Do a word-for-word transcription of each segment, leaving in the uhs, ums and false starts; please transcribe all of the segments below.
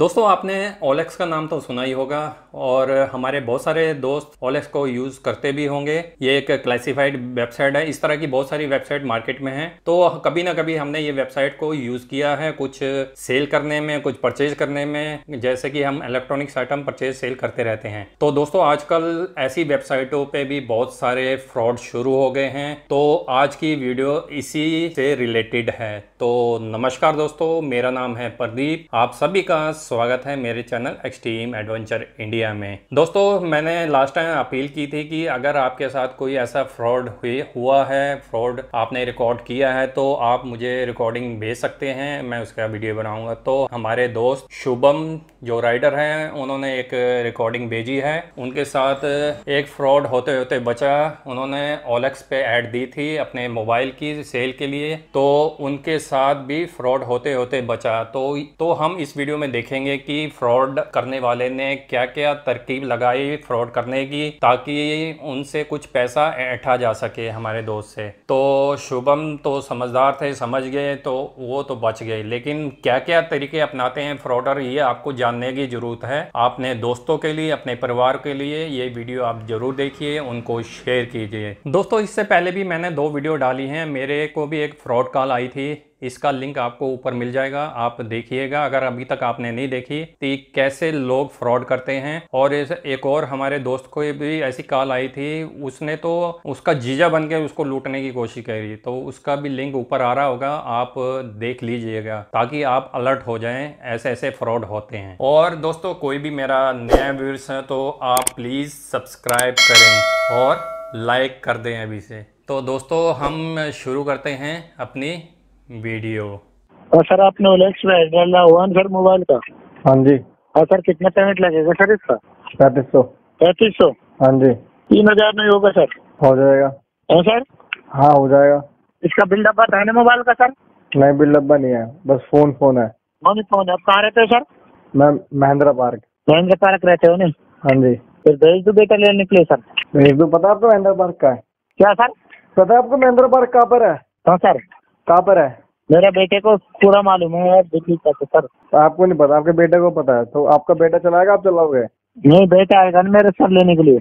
दोस्तों आपने ओलेक्स का नाम तो सुना ही होगा और हमारे बहुत सारे दोस्त ओलेक्स को यूज़ करते भी होंगे। ये एक क्लासिफाइड वेबसाइट है। इस तरह की बहुत सारी वेबसाइट मार्केट में हैं, तो कभी ना कभी हमने ये वेबसाइट को यूज़ किया है कुछ सेल करने में, कुछ परचेज करने में, जैसे कि हम इलेक्ट्रॉनिक्स आइटम परचेज सेल करते रहते हैं। तो दोस्तों आजकल ऐसी वेबसाइटों पे भी बहुत सारे फ्रॉड शुरू हो गए हैं, तो आज की वीडियो इसी से रिलेटेड है। तो नमस्कार दोस्तों, मेरा नाम है प्रदीप, आप सभी का स्वागत है मेरे चैनल एक्सट्रीम एडवेंचर इंडिया में। दोस्तों मैंने लास्ट टाइम अपील की थी कि अगर आपके साथ कोई ऐसा फ्रॉड हुआ है, फ्रॉड आपने रिकॉर्ड किया है, तो आप मुझे रिकॉर्डिंग भेज सकते हैं, मैं उसका वीडियो बनाऊंगा। तो हमारे दोस्त शुभम जो राइडर हैं, उन्होंने एक रिकॉर्डिंग भेजी है। उनके साथ एक फ्रॉड होते होते बचा। उन्होंने ओलेक्स पे ऐड दी थी अपने मोबाइल की सेल के लिए, तो उनके साथ भी फ्रॉड होते होते बचा। तो तो हम इस वीडियो में देखेंगे कि फ्रॉड करने वाले ने क्या क्या तरकीब लगाई फ्रॉड करने की, ताकि उनसे कुछ पैसा ऐंठा जा सके हमारे दोस्त से। तो शुभम तो समझदार थे, समझ गए, तो वो तो बच गए, लेकिन क्या क्या तरीके अपनाते हैं फ्रॉडर, ये आपको जानने की जरूरत है। अपने दोस्तों के लिए, अपने परिवार के लिए ये वीडियो आप जरूर देखिए, उनको शेयर कीजिए। दोस्तों इससे पहले भी मैंने दो वीडियो डाली हैं। मेरे को भी एक फ्रॉड कॉल आई थी, इसका लिंक आपको ऊपर मिल जाएगा, आप देखिएगा अगर अभी तक आपने नहीं देखी। तो कैसे लोग फ्रॉड करते हैं। और एक और हमारे दोस्त को भी ऐसी कॉल आई थी, उसने तो उसका जीजा बन के उसको लूटने की कोशिश करी, तो उसका भी लिंक ऊपर आ रहा होगा, आप देख लीजिएगा ताकि आप अलर्ट हो जाएं, ऐसे ऐसे फ्रॉड होते हैं। और दोस्तों कोई भी मेरा नया व्यूअर्स है तो आप प्लीज़ सब्सक्राइब करें और लाइक कर दें अभी से। तो दोस्तों हम शुरू करते हैं अपनी वीडियो। और सर आपने ओलेक्स में डाला हुआ सर मोबाइल का? हाँ जी। और सर कितना पेमेंट लगेगा सर इसका? पैंतीस सौ। पैंतीस सौ? हाँ जी। तीन हजार नहीं होगा सर? हो जाएगा। है सर? हाँ हो जाएगा। इसका बिल डब्बा था ना मोबाइल का सर? नहीं बिल डब्बा नहीं है, बस फोन फोन है। कौन फोन है? आप कहाँ रहते हो सर? मैं महेंद्रा पार्क। महेंद्र पार्क रहते हो ना? हाँ जी। फिर भेज दो बेटा लेने के लिए सर। भेज दो। पता आपको महेंद्रा पार्क का है? क्या सर? पता है आपको महेंद्रा पार्क कहाँ पर है? हाँ सर। कहाँ पर है? मेरे बेटे को पूरा मालूम है दिल्ली का। तो सर आपको नहीं पता, आपके बेटे को पता है, तो आपका बेटा चलाएगा, आप चलाओगे? नहीं, बेटा आएगा ना मेरे सर लेने के लिए।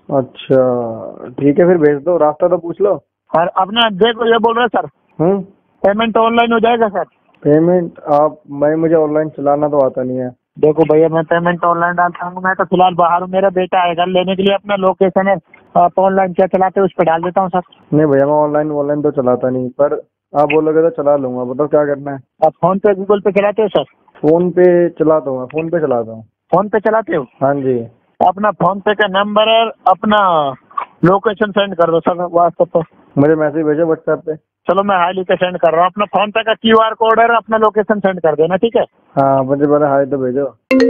अच्छा ठीक है, फिर भेज दो, रास्ता तो पूछ लो। और अपना देखो ये बोल रहे सर, हम्म पेमेंट ऑनलाइन हो जाएगा सर? पेमेंट आप मैं मुझे ऑनलाइन चलाना तो आता नहीं है। देखो भैया मैं पेमेंट ऑनलाइन डालता हूँ, मैं तो फिलहाल बाहर हूँ, मेरा बेटा आएगा लेने के लिए, अपना लोकेशन है, आप ऑनलाइन क्या चलाते हो उस पर डाल देता हूँ सर। नहीं भैया मैं ऑनलाइन ऑनलाइन तो चलाता नहीं, पर आप बोलोगे तो चला लूंगा। बताओ क्या करना है? आप फोन पे गूगल पे चलाते हो सर? फोन पे चलाता हूँ, फोन पे चलाता हूँ। फोन पे चलाते हो? हाँ जी। अपना फोन पे का नंबर और अपना लोकेशन सेंड कर दो सर व्हाट्सएप पर। मुझे मैसेज भेजो व्हाट्सएप पे। चलो मैं हाई लिख के सेंड कर रहा हूँ। अपना फोन पे का क्यू आर कोड और अपना लोकेशन सेंड कर देना, ठीक है? हाँ मुझे पहले हाई तो भेजो।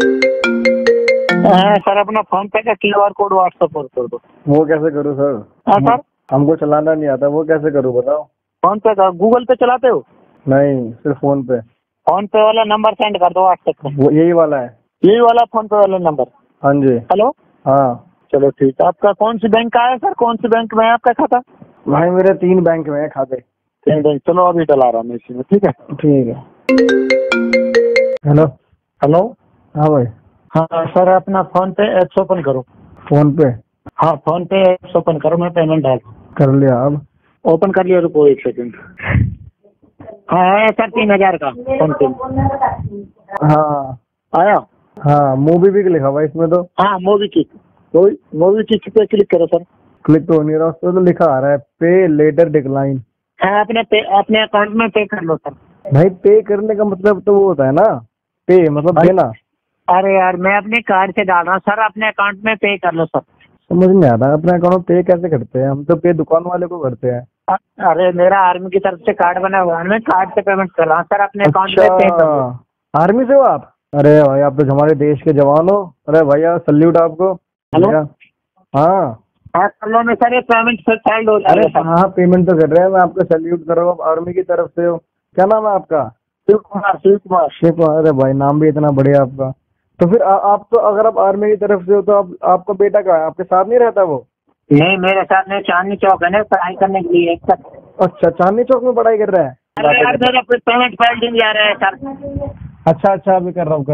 हाँ सर, अपना फोन पे का क्यू आर कोड व्हाट्सएप पर कर दो। वो कैसे करूँ सर? हाँ सर। हमको चलाना नहीं आता, वो कैसे करूँ बताओ? फोन पे का गूगल पे चलाते हो? नहीं सिर्फ फोन पे। फोन पे वाला नंबर सेंड कर दो व्हाट्सएप पे। वो यही वाला है? यही वाला फोन पे वाला नंबर? हाँ जी। हेलो। हाँ चलो ठीक है। आपका कौन सी बैंक का है सर? कौन सी बैंक में है आपका खाता? भाई मेरे तीन बैंक में है खाते। तीन बैंक? चलो अभी डला रहा हूँ मैं इसी में, ठीक है? ठीक है। हेलो। हेलो। हाँ भाई। हाँ सर, अपना फोन पे एप्स ओपन करो। फोन पे? हाँ फोन पे एप्स ओपन करो, मैं पेमेंट डाल। कर लिया। अब ओपन कर लिया, रुको एक सेकंड। हाँ आया सर तीन हजार का फोन पे। हाँ आया? हाँ मूवी भी लिखा हुआ इसमें तो। हाँ मूवी की मूवी की पे क्लिक करो सर। क्लिक तो नहीं रहा, उस पर तो लिखा आ रहा है पे लेटर डिक्लाइन। हाँ अपने पे अपने अकाउंट में पे कर लो सर। भाई पे करने का मतलब तो वो होता है ना, पे मतलब देना। अरे यार मैं अपने कार्ड से डाल रहा हूँ सर, अपने अकाउंट में पे कर लो सर। समझ नहीं आता अपने अकाउंट में पे कैसे करते हैं? हम तो पे दुकान वाले को करते हैं। अरे मेरा आर्मी की तरफ से कार्ड बना हुआ है, मैं कार्ड से पेमेंट कर रहा हूँ सर, अपने अकाउंट में पे कर लो। आर्मी से हो आप? अरे भाई आप तो हमारे देश के जवान हो। अरे भैया सल्यूट आपको। हेलो। हाँ हाँ कर लो ना सर, ये पेमेंट से चाइल्ड हो अरे हाँ पेमेंट तो कर रहे हैं, मैं आपको सल्यूट कर रहा हूँ। आर्मी की तरफ से हो। क्या नाम है आपका? शिव कुमार। शिव कुमार। शिव कुमार। अरे भाई नाम भी इतना बढ़िया आपका। तो फिर आ, आप तो अगर आप आर्मी की तरफ से हो तो आप आपका बेटा कहाँ है? आपके साथ नहीं रहता वो? नहीं मेरे साथ नहीं, चांदनी चौक है ना पढ़ाई करने के लिए। अच्छा चांदनी चौक में पढ़ाई कर रहा है? अरे यार मेरा पेमेंट पेंडिंग जा रहा है सर। अच्छा अच्छा अभी कर रहा हूँ कर रहा हूँ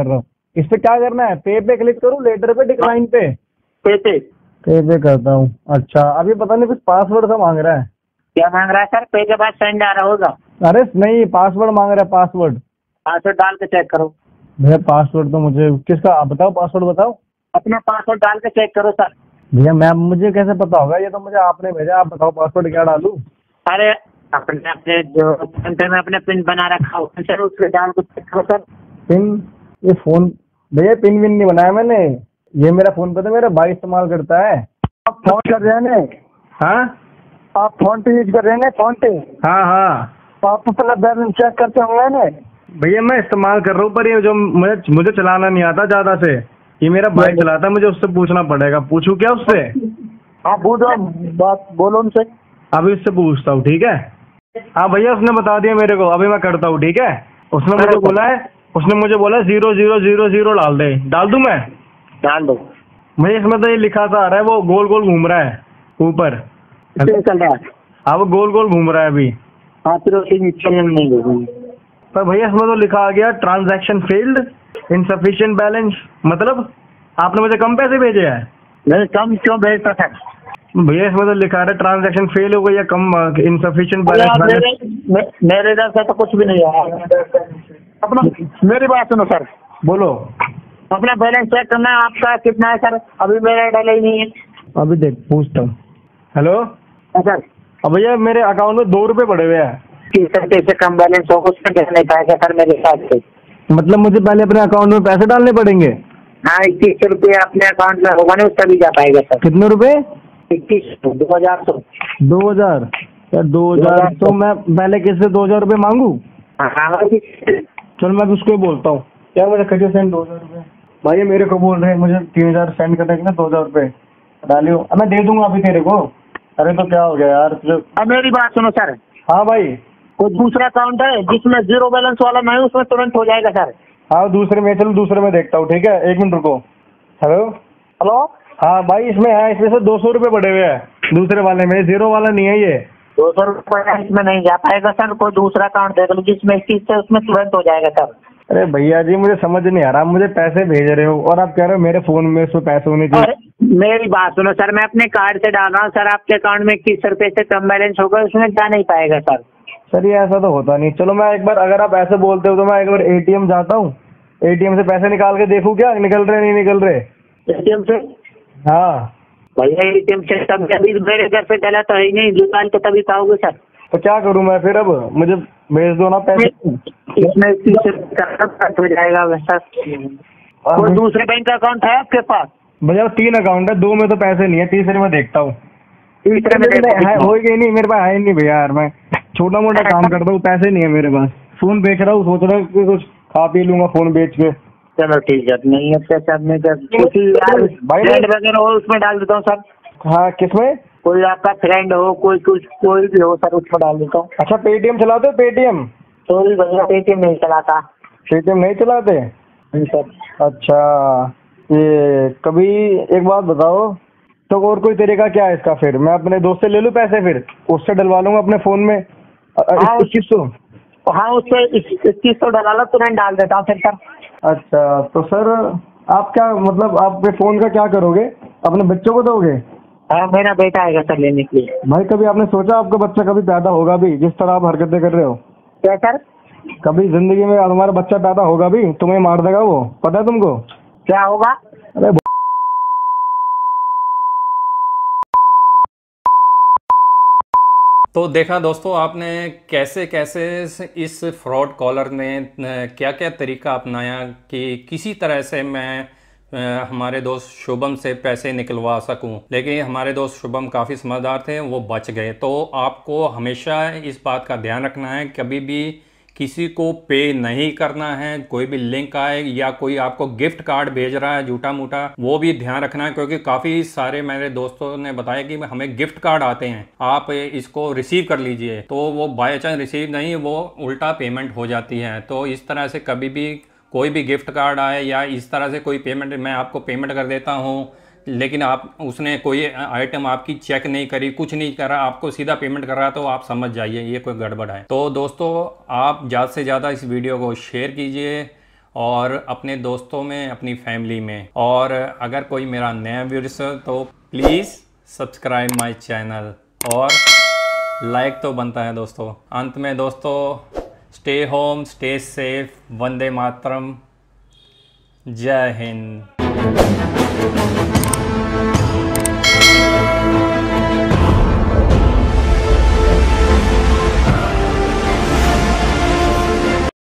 इस पे क्या करना है? पे पे क्लिक करूँ, लेटर पे, डिक्लाइन पे? पे पे पे पे करता हूँ। अच्छा, अभी पता नहीं कुछ पासवर्ड सा मांग रहा है। क्या मांग रहा है सर? पे के बाद सेंड आ रहा होगा। अरे नहीं, पासवर्ड मांग रहा है, पासवर्ड। पासवर्ड डाल के चेक करो। भैया पासवर्ड तो मुझे किसका, आप बताओ, पासवर्ड बताओ। अपना पासवर्ड डाल के चेक करो सर। भैया मैं, मुझे कैसे पता होगा? ये तो मुझे आपने भेजा, आप बताओ पासवर्ड क्या डालूं? अरे अपने अपने जो फोन पे में अपने पिन बना रखा हो सर, उसके डाल के चेक करो सर। पिन? ये फोन, भैया पिन विन नहीं बनाया मैंने। ये मेरा फोन पे तो मेरा भाई इस्तेमाल करता है। आप फोन कर रहे हैं ना? हाँ आप फोन पे यूज कर रहे हैं ना? फोन पे हाँ हाँ। तो आप अपना बैलेंस चेक करते होंगे ना? भैया मैं इस्तेमाल कर रहा हूँ, पर ये जो मुझे मुझे चलाना नहीं आता ज्यादा से, ये मेरा भाई चलाता है, मुझे उससे पूछना पड़ेगा। पूछूं क्या उससे? हाँ बोलो, बात बोलो उनसे। अभी उससे पूछता हूँ, ठीक है? हाँ भैया उसने बता दिया मेरे को, अभी मैं करता हूँ, ठीक है? उसने मुझे बोला है, उसने मुझे बोला जीरो जीरो जीरो जीरो डाल दे। डाल दूं मैं? डाल दो। भैया इसमें तो ये लिखा सा आ रहा है, वो गोल गोल घूम रहा है ऊपर। चल रहा है। हाँ वो गोल गोल घूम रहा है अभी। हाँ फिर चलन नहीं होगी। पर भैया इसमें तो लिखा आ गया ट्रांजैक्शन फेल्ड, इनसफिशिएंट बैलेंस। मतलब आपने मुझे कम पैसे भेजे हैं? नहीं, कम क्यों भेजता था? भैया इसमें तो लिखा है ट्रांजैक्शन फेल हो गई या कम, इनसफिशिएंट बैलेंस। मेरे मेरे इधर से तो कुछ भी नहीं है। अपना मेरी बात सुनो सर। बोलो। अपना बैलेंस चेक करना है, आपका कितना है सर? अभी मेरा डाला ही नहीं है। अभी देख पूछता हूँ। हेलो सर, अब भैया मेरे अकाउंट में दो रुपए पड़े हुए हैं। तीस रुपये से कम बैलेंस होगा उसमें कैसे नहीं पाएगा सर मेरे हिसाब से? मतलब मुझे पहले अपने अकाउंट में पैसे डालने पड़ेंगे? हाँ, इक्कीस रुपये अपने अकाउंट में होगा ना, उसका भी जा पाएगा सर। कितने रुपए? इक्कीस, दो हजार सौ। दो हजार यार, दो हजार तो मैं पहले किससे दो हजार रुपये मांगू? हाँ, चल मैं उसको ही बोलता हूँ, यार मुझे कटियो सेंड दो हजार रुपये। भाई मेरे को बोल रहे हैं मुझे तीन हजार सेंड करने के ना, दो हजार रुपये डालियो। अब मैं दे दूंगा अभी तेरे को। अरे तो क्या हो गया यार तुझे? अब मेरी बात सुनो सर। हाँ भाई। कोई दूसरा अकाउंट है जिसमें जीरो बैलेंस वाला नहीं, उसमें तुरंत हो जाएगा सर। हाँ दूसरे में, चलो दूसरे में देखता हूँ, ठीक है? एक मिनट रुको। Hello hello. हाँ भाई इसमें है, इसमें से दो सौ रुपये पड़े हुए हैं दूसरे वाले में, जीरो वाला नहीं है ये। दो सौ रुपये इसमें नहीं जा पाएगा सर। कोई दूसरा अकाउंट देख लो जिसमें इक्कीस से, उसमें तुरंत हो जाएगा सर। अरे भैया जी मुझे समझ नहीं आ रहा, मुझे पैसे भेज रहे हो और आप कह रहे हो मेरे फोन में इसमें पैसे होने चाहिए। मेरी बात सुनो सर, मैं अपने कार्ड से डाल रहा हूँ सर, आपके अकाउंट में इक्कीस रुपये से कम बैलेंस होगा, उसमें जा नहीं पाएगा सर। सर ये ऐसा तो होता नहीं। चलो मैं एक बार, अगर आप ऐसे बोलते हो तो मैं एक बार एटीएम जाता हूँ, एटीएम से पैसे निकाल के देखूँ क्या निकल रहे नहीं निकल रहे। एटीएम से? हाँ भैया एटीएम से तब अभी मेरे घर पे चला तो है नहीं, निकाल के तभी पाओगे सर। तो क्या करूँ मैं फिर? अब मुझे भेज दो ना पैसे। इसमें कट हो जाएगा वैसा। कोई दूसरे बैंक का अकाउंट है आपके पास? भैया तीन अकाउंट है, दो में तो पैसे नहीं है, तीसरे में देखता हूँ। तीसरे में है हो गई नहीं, मेरे पास है नहीं भैया यार, मैं छोटा मोटा काम करता हूँ, पैसे नहीं है मेरे पास। फोन बेच रहा हूँ, सोच रहा हूँ कि कुछ खा पी लूंगा फोन बेच के। चलो ठीक है, नहीं है पैसा अपने फ्रेंड वगैरह हो उसमें डाल देता हूँ सर। हाँ किसमें? कोई आपका फ्रेंड हो, कोई कुछ कोई भी हो सर, उसमें डाल देता हूँ। अच्छा पेटीएम चलाते हो? पेटीएम? सॉरी भैया, पेटीएम नहीं चलाता। पेटीएम नहीं चलाते? नहीं सर। अच्छा ये कभी एक बात बताओ तो, और कोई तरीका क्या है इसका? फिर मैं अपने दोस्त से ले लूँ पैसे, फिर उससे डलवा लूंगा अपने फोन में इक्कीस सौ। हाँ उससे इक्कीस सौ डला लो, तुरंत डाल देता हूँ फिर सर। अच्छा तो सर आप क्या मतलब, आप फोन का क्या करोगे? अपने बच्चों को दोगे? हाँ मेरा बेटा आएगा सर लेने के लिए। भाई कभी आपने सोचा आपका बच्चा कभी पैदा होगा भी, जिस तरह आप हरकतें कर रहे हो? क्या सर? कभी जिंदगी में हमारा बच्चा पैदा होगा भी, तुम्हें मार देगा वो, पता है तुमको? क्या होगा? अरे तो देखा दोस्तों आपने कैसे कैसे इस फ्रॉड कॉलर ने क्या क्या तरीका अपनाया कि किसी तरह से मैं हमारे दोस्त शुभम से पैसे निकलवा सकूं। लेकिन हमारे दोस्त शुभम काफ़ी समझदार थे, वो बच गए। तो आपको हमेशा इस बात का ध्यान रखना है, कभी भी किसी को पे नहीं करना है। कोई भी लिंक आए या कोई आपको गिफ्ट कार्ड भेज रहा है झूठा मूठा, वो भी ध्यान रखना है, क्योंकि काफ़ी सारे मेरे दोस्तों ने बताया कि हमें गिफ्ट कार्ड आते हैं, आप इसको रिसीव कर लीजिए। तो वो बाय चांस रिसीव नहीं, वो उल्टा पेमेंट हो जाती है। तो इस तरह से कभी भी कोई भी गिफ्ट कार्ड आए या इस तरह से कोई पेमेंट, मैं आपको पेमेंट कर देता हूँ लेकिन आप उसने कोई आइटम आपकी चेक नहीं करी, कुछ नहीं करा, आपको सीधा पेमेंट कर रहा, तो आप समझ जाइए ये कोई गड़बड़ है। तो दोस्तों आप ज़्यादा से ज़्यादा इस वीडियो को शेयर कीजिए और अपने दोस्तों में, अपनी फैमिली में। और अगर कोई मेरा नया व्यूअर्स है तो प्लीज़ सब्सक्राइब माय चैनल और लाइक तो बनता है दोस्तों। अंत में दोस्तों, स्टे होम, स्टे सेफ, वंदे मातरम, जय हिंद।